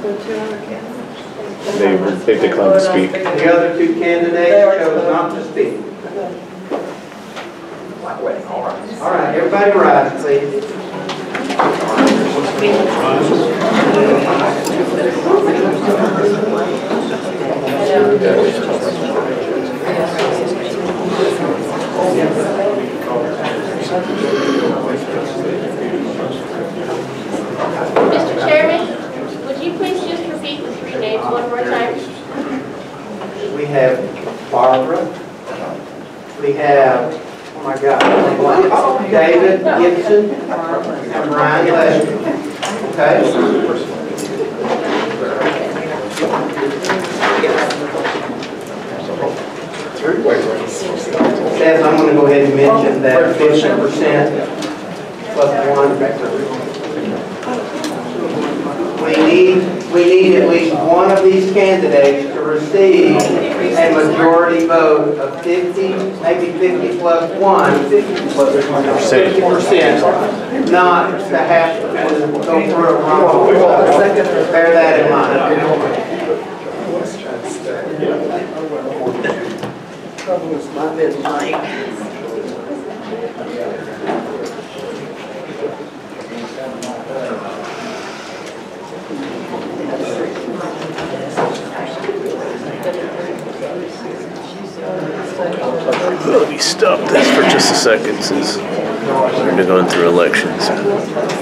They've declined to speak. The other two candidates chose not to speak. All right, everybody rise, please. Mr. Chairman, would you please just repeat the three names one more time? We have Barbara. We have, oh my God, David Gibson and Brian Leslie. Okay? Seth, I'm going to go ahead and mention that 50% plus one. We need at least one of these candidates to receive a majority vote of 50, maybe 50 plus 1, 50%, not to have to go through a wrong. Bear that in mind. Let me stop this for just a second since we're going through elections.